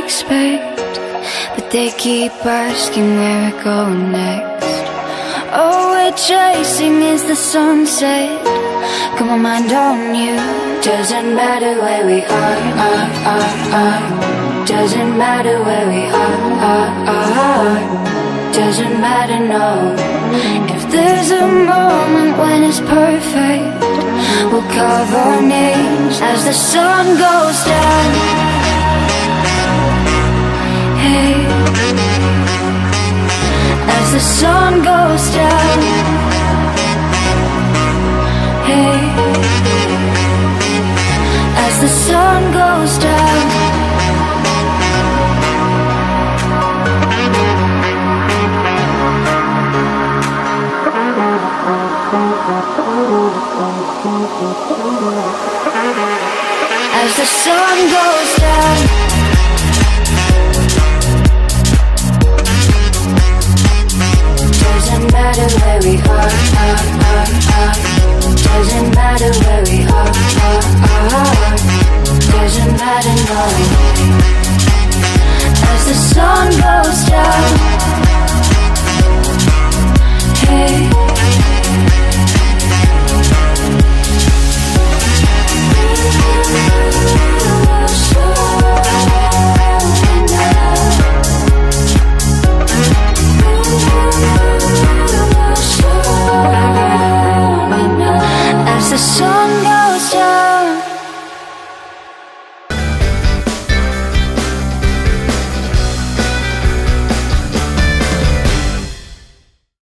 expect, but they keep asking where we're going next. Oh, we're chasing as the sunset. Got my mind on you. Doesn't matter where we are. Doesn't matter where we are. Doesn't matter, no. If there's a moment when it's perfect, we'll carve our names as the sun goes down. Hey, as the sun goes down. Hey, as the sun goes down. As the sun goes down. Doesn't matter where we are. Doesn't matter